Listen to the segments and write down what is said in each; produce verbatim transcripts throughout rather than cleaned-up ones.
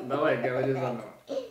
Давай, говори заново.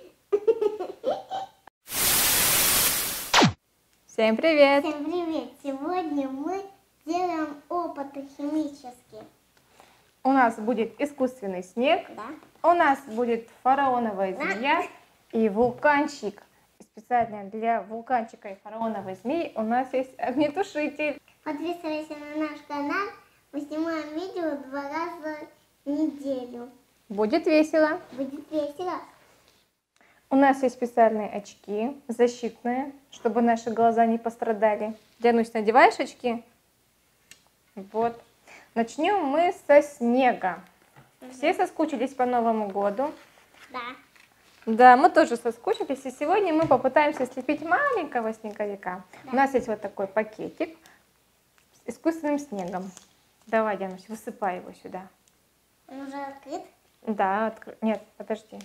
Всем привет! Всем привет! Сегодня мы делаем опыты химические. У нас будет искусственный снег, Да? у нас будет фараоновая змея и вулканчик. И специально для вулканчика и фараоновой змеи у нас есть огнетушитель. Подписывайся на наш канал. Мы снимаем видео два раза в неделю. Будет весело. Будет весело. У нас есть специальные очки, защитные, чтобы наши глаза не пострадали. Дианусь, надеваешь очки? Вот. Начнем мы со снега. Все соскучились по Новому году. Да. Да, мы тоже соскучились, и сегодня мы попытаемся слепить маленького снеговика. Да. У нас есть вот такой пакетик с искусственным снегом. Давай, Дианусь, высыпай его сюда. Он уже открыт? Да, откры... нет, подожди.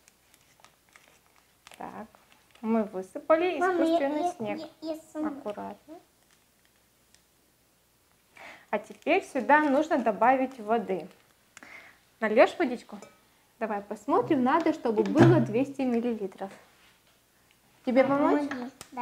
Так, мы высыпали Мама, искусственный я- я- снег. я- я сама. Аккуратно. А теперь сюда нужно добавить воды. Нальешь водичку? Давай посмотрим, надо, чтобы было двести миллилитров. Тебе помочь? Помоги. Да.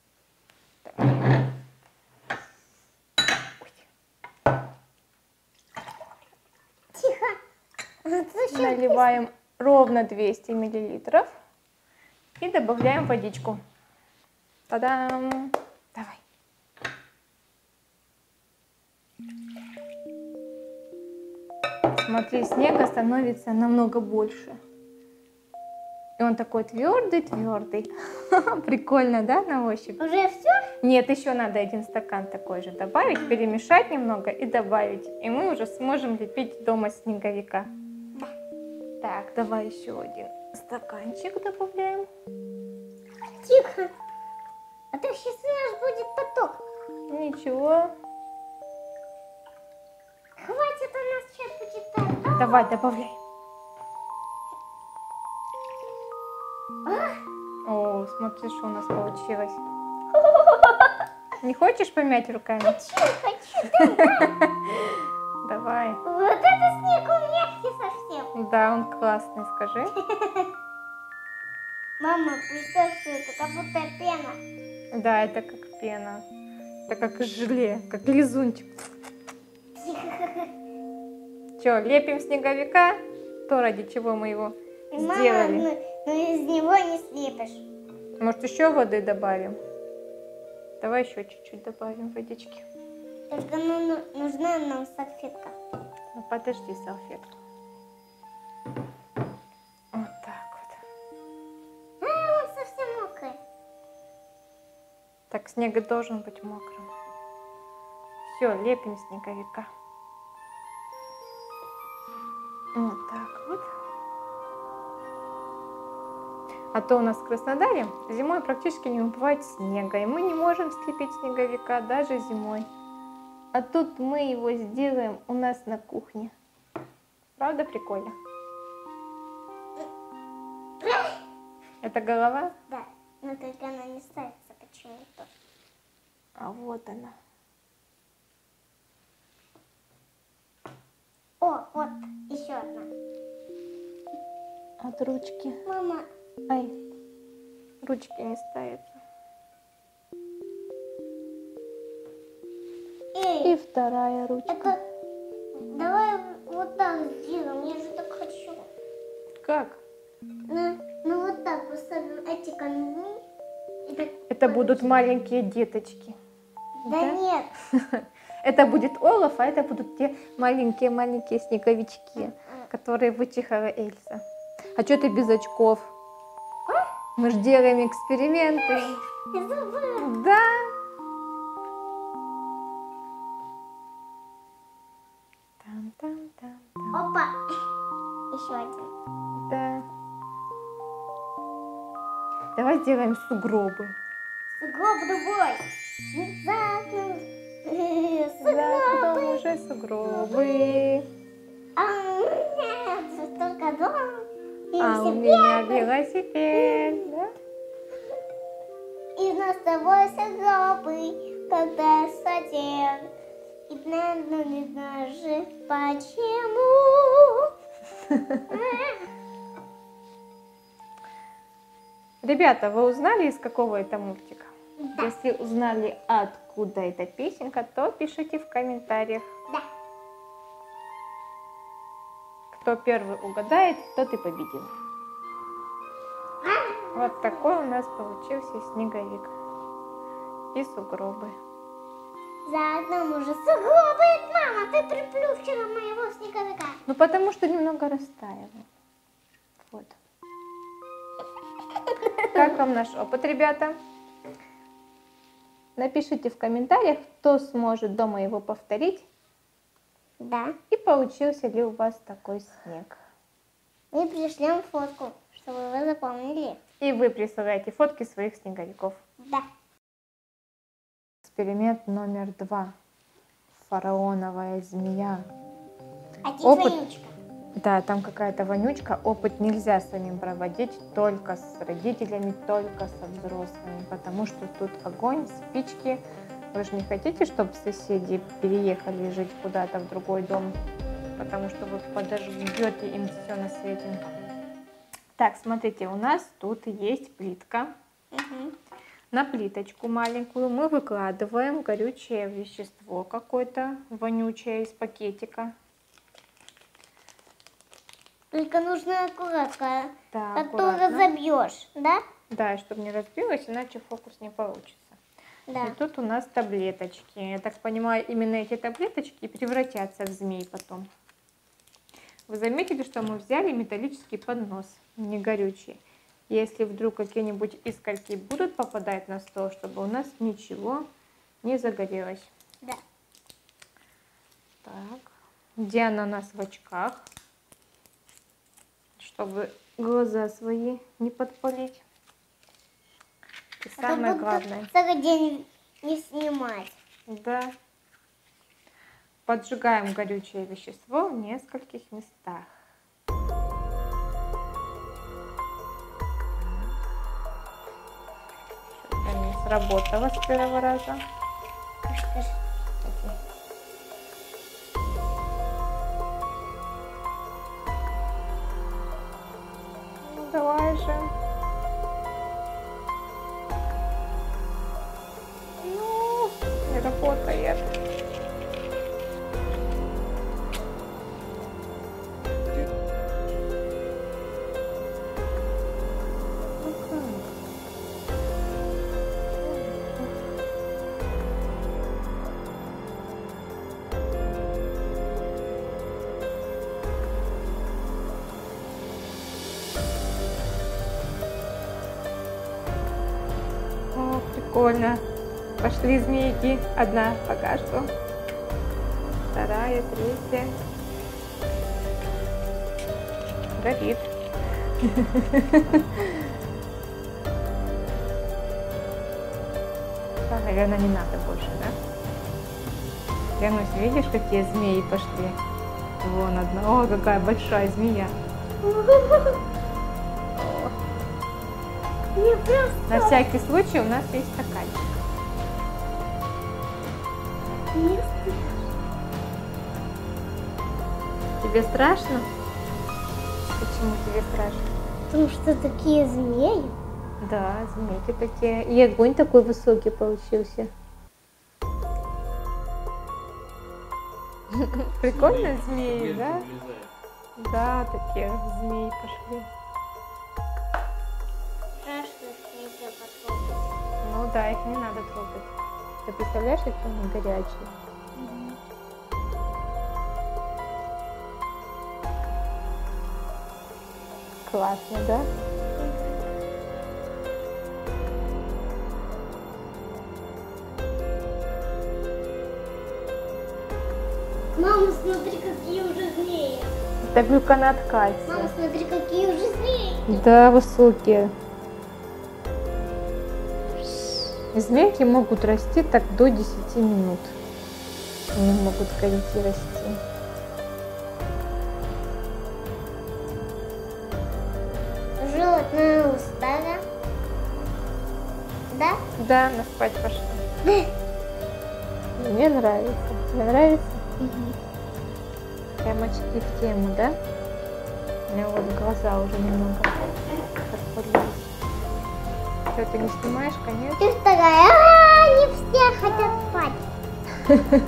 Тихо. Слушай, Наливаем ровно двести миллилитров и добавляем водичку. Та-дам! Давай. Смотри, снега становится намного больше. И он такой твердый-твердый. Прикольно, да, на ощупь? Уже все? Нет, еще надо один стакан такой же добавить, перемешать немного и добавить. И мы уже сможем лепить дома снеговика. Да. Так, давай еще один стаканчик добавляем. Тихо. А то сейчас у нас будет поток. Ничего. Хватит, у нас сейчас будет так. Давай, добавляй. О, смотри, что у нас получилось. Не хочешь помять руками? Хочу, хочу, да, да. Давай. Вот это снег, он мягкий совсем. Да, он классный, скажи. Мама, представь, что это как будто пена. Да, это как пена. Это как желе, как лизунчик. Че, лепим снеговика? То, ради чего мы его Мама, сделали. ну, ну из него не слепишь. Может, еще воды добавим? Давай еще чуть-чуть добавим водички. Только ну, ну, нужна нам салфетка. Ну, подожди, салфетку. Вот так вот. А, он совсем мокрый. Так, снег должен быть мокрым. Все, лепим снеговика. Вот так вот. А то у нас в Краснодаре зимой практически не бывает снега, и мы не можем слепить снеговика даже зимой. А тут мы его сделаем у нас на кухне. Правда прикольно? Это голова? Да, но только она не ставится почему-то. А вот она. О, вот, еще одна. От ручки. Мама, Ай, ручки не ставятся. И эй, вторая ручка. это... Давай вот так сделаем, я же так хочу. Как? Ну, ну вот так поставим эти камни. И так... Это будут маленькие деточки. Да, нет. Это будет Олаф, а это будут те маленькие-маленькие снеговички, которые вычихала Эльза. А что ты без очков? Мы же делаем эксперименты. Я забыла. Да. Там-там-там-там. Опа. Еще один. Да. Давай сделаем сугробы. Сугроб другой. Внезапно. Да, потом Сугробы. уже сугробы. А у меня только дом. И А у велосипед. меня велосипед. Да? И у нас с тобой сугробы, когда садим. И ну, не знаю же почему. Ребята, вы узнали, из какого это мультика? Да. Если узнали, откуда эта песенка, то пишите в комментариях. Да. Кто первый угадает, тот и победил. Вот такой у нас получился снеговик. И сугробы. Заодно мы уже сугробы. Мама, ты приплющила моего снеговика. Ну, потому что немного растаяло. Вот. Как вам наш опыт, ребята? Напишите в комментариях, кто сможет дома его повторить. Да. И получился ли у вас такой снег. Мы пришлем фотку, чтобы вы запомнили. И вы присылаете фотки своих снеговиков. Да. Эксперимент номер два. Фараоновая змея. А здесь Опыт. вонючка. Да, там какая-то вонючка. Опыт нельзя самим проводить, только с родителями, только со взрослыми. Потому что тут огонь, спички. Вы же не хотите, чтобы соседи переехали жить куда-то в другой дом? Потому что вы подожгете им все на свете. Так, смотрите, у нас тут есть плитка. Угу. На плиточку маленькую мы выкладываем горючее вещество какое-то, вонючее из пакетика. Только нужно аккуратно, Да, а то аккуратно. разобьешь, да? Да, чтобы не разбилось, иначе фокус не получится. Да. И тут у нас таблеточки. Я так понимаю, именно эти таблеточки превратятся в змей потом. Вы заметили, что мы взяли металлический поднос, не горючий. Если вдруг какие-нибудь искорки будут попадать на стол, чтобы у нас ничего не загорелось. Да. Так, где ананас в очках, чтобы глаза свои не подпалить. И А то самое будто главное, целый день не снимать. да, поджигаем горючее вещество в нескольких местах. Что-то не сработало с первого раза. Ну, давай же. Ну, не работает. Ну как? О, прикольно. Пошли змейки. Одна пока что. Вторая, третья. Горит. Да, наверное, не надо больше, да? Клянусь, видишь, какие змеи пошли? Вон одна. О, какая большая змея. Не просто. На всякий случай у нас есть стаканчик. Не Тебе страшно? Почему тебе страшно? Потому что такие змеи. Да, змейки такие. И огонь такой высокий получился. Прикольно змеи, да? Да, такие змеи пошли. Страшно их нельзя потрогать. Ну да, их не надо трогать. Ты представляешь, какие они горячие? Классно, да? Мама, смотри, какие уже змеи. Это глюконат кальция. Мама, смотри, какие уже змеи. Да, высокие. Змейки могут расти так до десяти минут. Они могут ходить и расти. Желтная устава. Да? Да, она спать пошла. Мне нравится. Тебе нравится? Прям очки в тему, да? У меня вот глаза уже немного распалились. Что, ты не снимаешь, конечно? И вторая. А, не все хотят спать.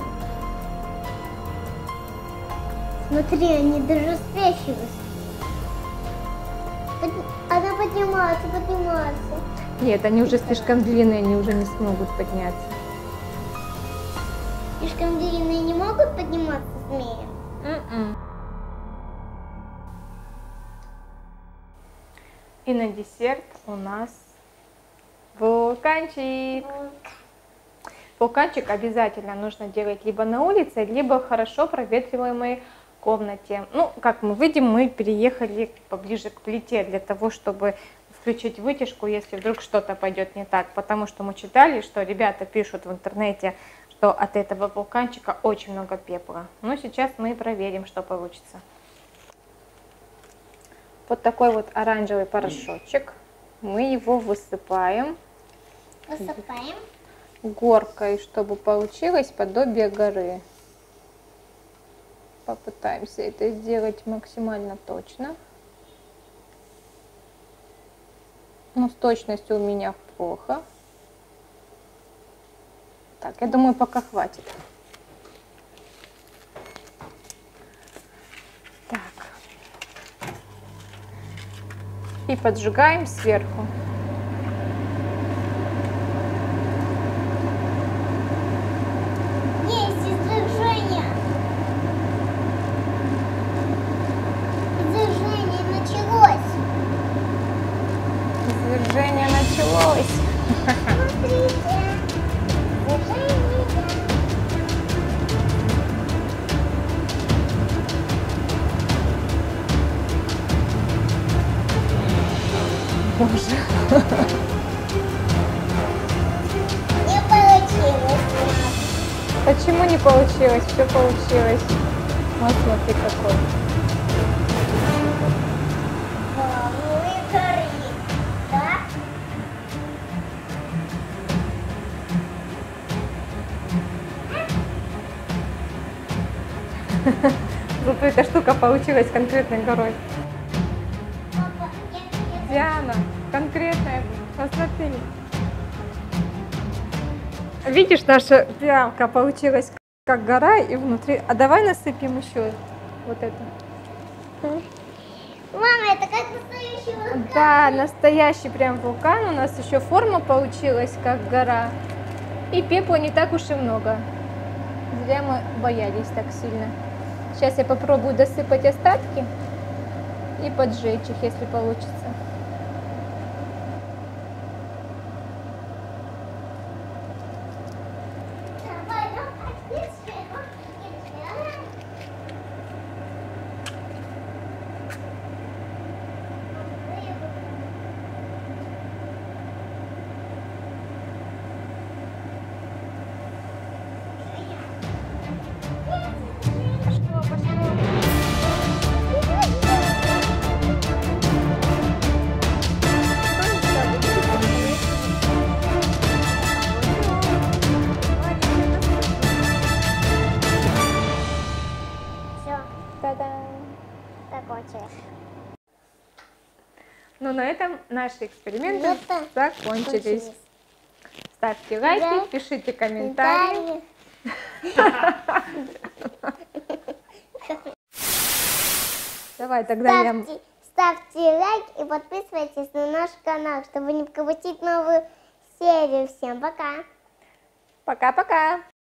Смотри, они даже свечиваются. Она поднимается, поднимается. Нет, они уже слишком длинные, они уже не смогут подняться. Слишком длинные не могут подниматься змеи? М-м. И на десерт у нас вулканчик. Вулканчик обязательно нужно делать либо на улице, либо в хорошо проветриваемой комнате. Ну, как мы видим, мы переехали поближе к плите для того, чтобы включить вытяжку, если вдруг что-то пойдет не так. Потому что мы читали, что ребята пишут в интернете, что от этого вулканчика очень много пепла. Но сейчас мы проверим, что получится. Вот такой вот оранжевый порошочек. Мы его высыпаем. Высыпаем. Горкой, чтобы получилось подобие горы. Попытаемся это сделать максимально точно. Но с точностью у меня плохо. Так, я думаю, пока хватит. Так. И поджигаем сверху. Есть извержение. Извержение началось. Извержение началось. Смотрите. Извержение. Боже. Не получилось у нас. Почему не получилось? Все получилось. Вот смотри какой. Волны горы. Да? Зато эта штука получилась конкретной горой. Папа, я, я... Диана, конкретная. Посмотри. Видишь, наша пиалка получилась как гора и внутри. А давай насыпем еще вот это. Мама, это как настоящий вулкан. Да, настоящий прям вулкан. У нас еще форма получилась как гора. И пепла не так уж и много. Зря мы боялись так сильно. Сейчас я попробую досыпать остатки и поджечь их, если получится. Давай, давай, держи, держи. Пошло, пошло. Все, Та-дам! закончилось. Ну, на этом наши эксперименты Это закончились. Закончились. Ставьте лайки, Да. пишите комментарии. Давай, тогда я... Ставьте, ставьте лайк и подписывайтесь на наш канал, чтобы не пропустить новую серию. Всем пока! Пока-пока!